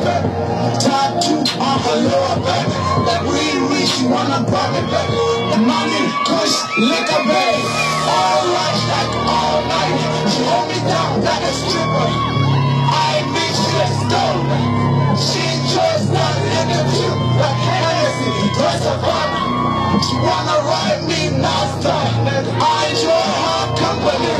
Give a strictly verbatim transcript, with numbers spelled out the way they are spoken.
baby. Top two on her lower, baby. That weed reach you on a bucket, baby. The money, push, liquor, baby. All right, like all night. She hold me down like a stripper. I ain't big shit stolen. She enjoys not in the view like Hennessy, dress of honor. She wanna ride me non-stop. I enjoy her company.